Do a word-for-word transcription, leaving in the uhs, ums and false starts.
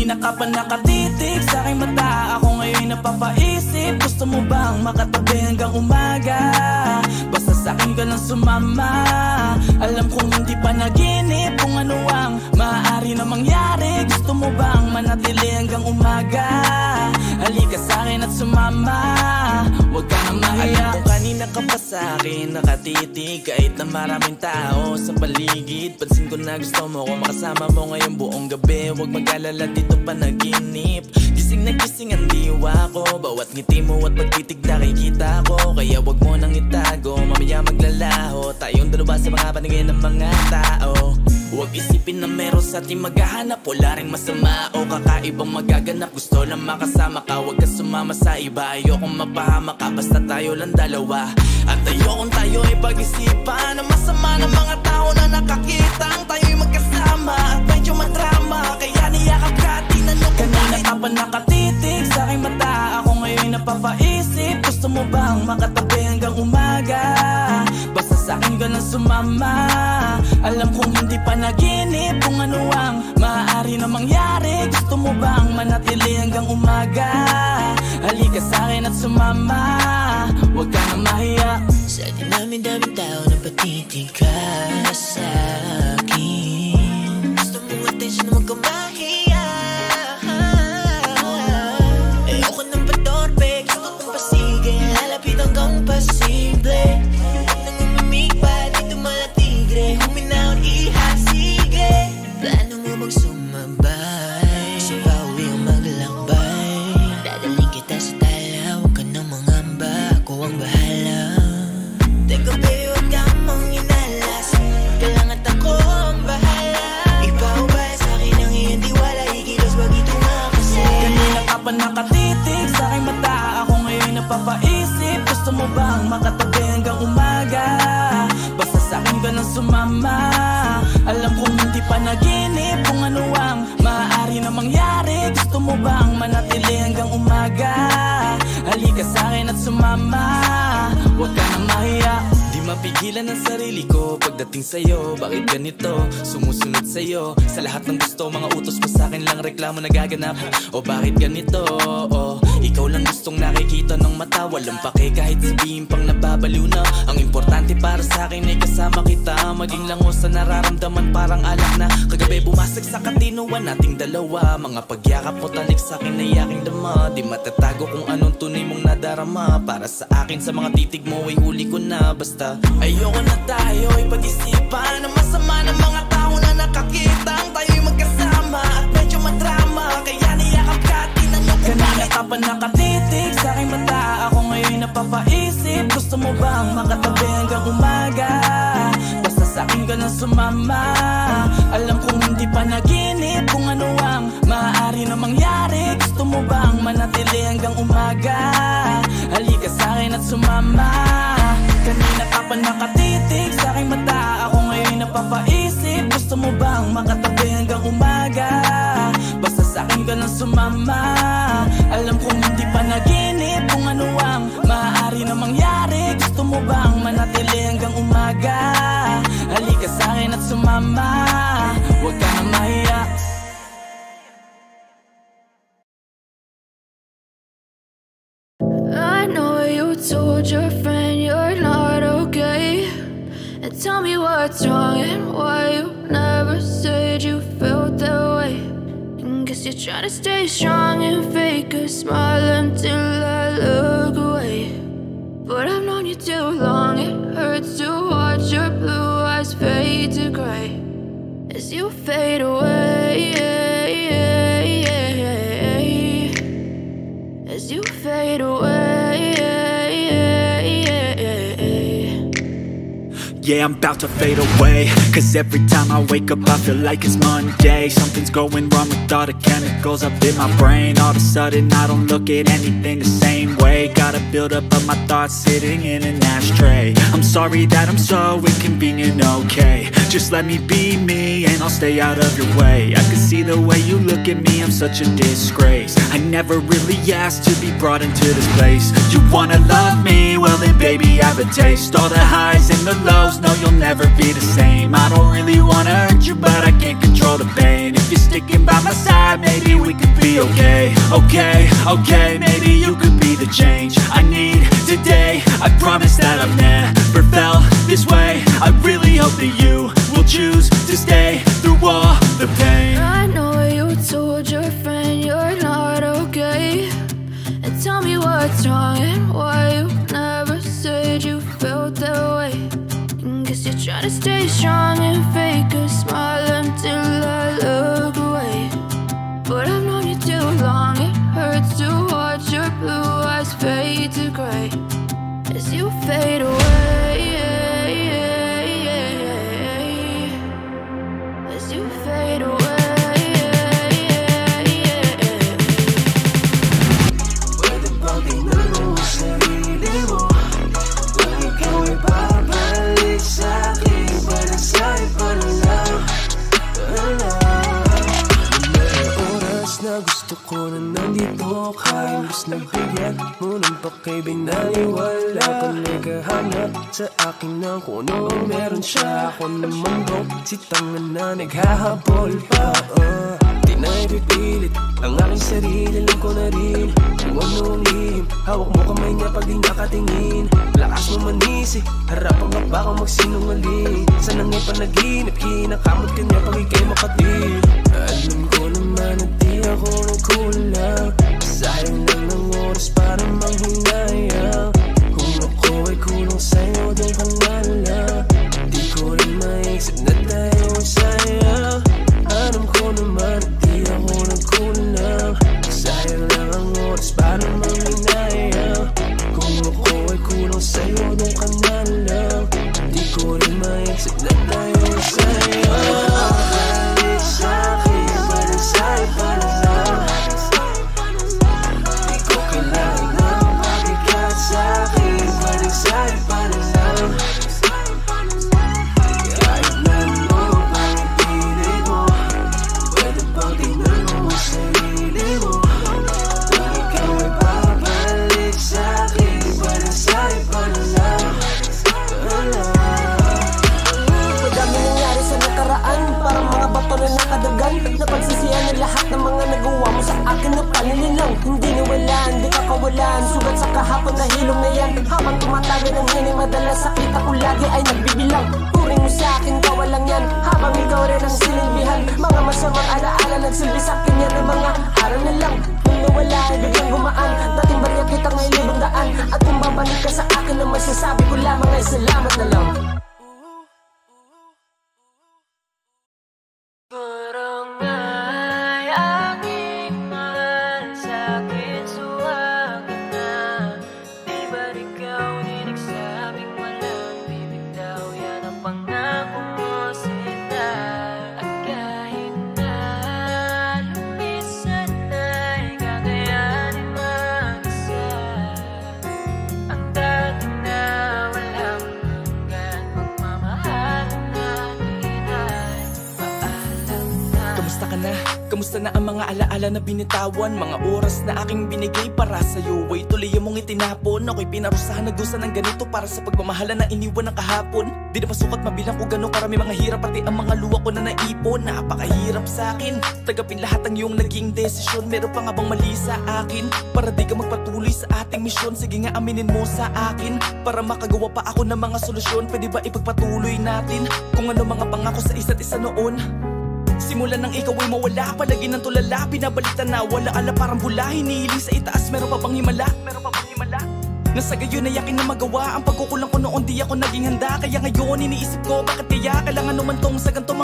Kanina ka pa nakatitig sa aking mata, ako ngayon napapaisip. Gusto mo bang makatabi hanggang umaga? Basta sa'kin ka lang sumama. Alam kong hindi pa naginip kung ano ang maaari na mangyari. Gusto mo bang manatili hanggang umaga? Halika sa'kin at sumama, huwag ka na mahiya. Alam ko kanina ka pa sa'kin nakatitig, kahit na maraming tao sa paligid. Pansin ko na gusto mo ko makasama mo ngayong buong gabi. Huwag mag-alala, dito pa naginip. Gising na gising ang diwa ko, bawat ngiti mo at pagtitig nakikita ko. Kaya huwag mo nang itago, mamaya maglalaho tayong dalawa sa mga paningin ng mga tao. Huwag isipin na meron sa ating maghahanap, wala rin masama o kakaibang magaganap. Gusto lang makasama ka, huwag ka sumama sa iba. Ayokong mapahama ka, basta tayo lang dalawa. At ayokong tayo ay pag-isipan ang masama ng mga tao na nakakita ang tayo'y magkasama at medyo madrama. Kaya niyakap ka, tinanong ko kanina ka pa nakatitig sa aking mata, ako ngayon napapaisip. Gusto mo bang makatabi hanggang umaga? Basta sa'kin ka lang sumama. Alam kong hindi pa naginip kung ano ang maaari na mangyari. Gusto mo bang manatili hanggang umaga? Halika sa'kin at sumama, huwag ka na mahiya. Sa dinami-daming tao na patitig ka sa'kin, gusto mong atensyon na huwag kang mahiya. Ayoko nang patorpe, gusto kong pasigil, lalapit hanggang pasimple. Nang umimig pa, di tumalatigre, huminahon ihasige. Plano mo bang sumabay, sa bawi ang maglakbay? Dadaling kita sa tala, huwag ka nang mangamba, ako ang bahala. Teka baby, huwag ka mang inalas, kailangan at ako ang bahala. Ipaubaya sa'kin ang iyong diwala, ikilos wag ito makasi. Kanina ka pa nakatitig sa aking mata, ako ngayon napapaisip. Gusto mo bang makatabi hanggang umaga? Basta sa'kin ka lang sumama. Alam kong hindi pa naginip kung ano ang maaari na mangyari. Gusto mo bang manatili hanggang umaga? Halika sa'kin at sumama, huwag ka na mahiya. Di mapigilan ang sarili ko pagdating sa'yo. Bakit ganito? Sumusunod sa'yo sa lahat ng gusto. Mga utos mo sa'kin lang reklamo nagaganap. O bakit ganito? O ikaw lang gustong nakikita ng mata. Walang pake kahit sabihin pang nababaliw na. Ang importante para sa'kin ay kasama kita. Maging lango sa nararamdaman parang alak na kagabi bumasag sa katinuan nating dalawa. Mga pagyakap mo talik sa'kin ay aking dama. Di matatago kung anong tunay mong nadarama. Para sa akin sa mga titig mo ay huli ko na. Basta ayoko na tayo ay pag-isipan ang masama ng mga tao na nakakita ang tayo'y magkasama at medyo madrama. Kaya niyakap ka, tinanong ko kanina ka pa nakatitig sa aking mata, ako ngayon napapaisip. Gusto mo bang makatabi hanggang umaga? Basta sa'kin ka lang sumama. Alam kong hindi pa naginip kung ano ang maaari na mangyari. Gusto mo bang manatili hanggang umaga? Halika sa'kin at sumama. Kanina ka pa nakatitig sa aking mata, ako ngayon napapaisip. Gusto mo bang makatabi hanggang umaga? Basta sa'kin ka lang sumama. Alam kong hindi pa naginip kung ano ang maaari na mangyari. Gusto mo bang manatili hanggang umaga? Halika sa'kin at sumama, huwag ka na mahiya. I know you told your friend you're not okay, and tell me what's wrong and why you never said you felt that way. And guess you're trying to stay strong and fake a smile until I look away. But I've known you too long, it hurts to watch your blue eyes fade to gray as you fade away, as you fade away. Yeah, I'm about to fade away, cause every time I wake up I feel like it's Monday. Something's going wrong with all the chemicals up in my brain. All of a sudden I don't look at anything the same way. Gotta build up of my thoughts sitting in an ashtray. I'm sorry that I'm so inconvenient, okay. Just let me be me and I'll stay out of your way. I can see the way you look at me, I'm such a disgrace. I never really asked to be brought into this place. You wanna love me? Well then baby, baby, have a taste. All the highs and the lows, no, you'll never be the same. I don't really wanna hurt you, but I can't control the pain. If you're sticking by my side, maybe we could be okay. Okay, okay, maybe you could be the change I need today. I promise that I've never felt this way. I really hope that you will choose to stay through all the pain. I know you told your friend you're not okay, and tell me what's wrong and why you never said you felt that way. And guess you're trying to stay strong and fake a smile until I look away. But I've known you too long, it hurts to watch your blue eyes fade to gray as you fade away. As you fade away. Gusto ko na nandito ka, imbis na bigyan mo ng pakibig naniwala ka naghahanap sa akin ng kung ano meron siya. Ako naman bro, si tanga na naghahabol pa. uh, Di na ipipilit ang aking sarili, alam ko na rin kung anong lihim. Hawak mo kamay niya pag di nakatingin, lakas mo manisi, harapan ka ba kung magsinungaling. Sana nga'y panaginip, kinakamot ka niya pag ikay makatil. Alam ko naman at di ako nagkulang, sayang lang ng oras para manghinayang. Kung ako ay kulang sa'yo, doon ka na lang. Di ko rin maisip na tayo ay sayang. Alam ko naman at di ako nagkulang, sayang lang ang oras para manghinayang. Kung ako ay kulang sa'yo, doon ka na lang. Di ko rin maisip na tayo ay sayang. Balik sa'kin, balik sa'yo para lang. Di ko kailangan ng pabigat sa'kin, balik sa'yo para lang. Kahit na ano pang ipilit mo, pwede bang tingnan mo ang sarili mo. Kung ikaw ay babalik sa'kin, balik sa'yo para lang. Madami nangyari sa nakaraan, parang mga bato na nakadagan. Napagsisiyan ng lahat ng mga nagawa mo sa akin na paninilang. Hindi niwalaan, di ka kawalan, sugat sa kahapon na hilom na yan. Habang tumatagal ng hining, madalas sakit ako lagi ay nagbibilang. Turing mo sa akin, kawalang yan, habang ikaw rin ang sinilbihan. Mga masamang alaala nagsilbi sa akin yan ng mga araw na lang. Nung nawala ay biglang gumaan, dating barya kita nga'y libang daan. At kung babalik ka sa akin na masasabi ko lamang ay salamat na lang. Barangay aking mahal, sakit suwagan na. Di ba ikaw din nagsabing walang bibitaw? Yan ang pangako mo sila. At kahit na lumisan ay kakayanin mag-isa. Ang dating na walang hanggan, pagmamahalan natin ay paalam na. Kamusta ka na? Kamusta na ang mga alaala na binitawan? Mga oras na aking binigay para sa'yo ay tuloy mong itinapon. Ako'y pinarusahan na dusa ng ganito para sa pagmamahala na iniwan ng kahapon. Di na masukat mabilang kung gano'ng karami mga hirap, pati ang mga luwa ko na naipon. Napakahirap sa'kin tagapin lahat ng iyong naging desisyon. Meron pa nga bang mali sa akin para di ka magpatuloy sa ating misyon? Sige nga aminin mo sa akin para makagawa pa ako ng mga solusyon. Pwede ba ipagpatuloy natin kung ano mga pangako sa isa't isa noon? Simulan ng ikaw ay mawala, palagi ng tulala, pinabalik na wala ala parang bula. Hinihiling sa itaas, meron pa bang himala? Meron pa bang himala? Nasa gayon ay yakin na magawa ang pagkukulang ko noon, di ako naging handa. Kaya ngayon iniisip ko bakit kaya kailangan naman tong sa ganito.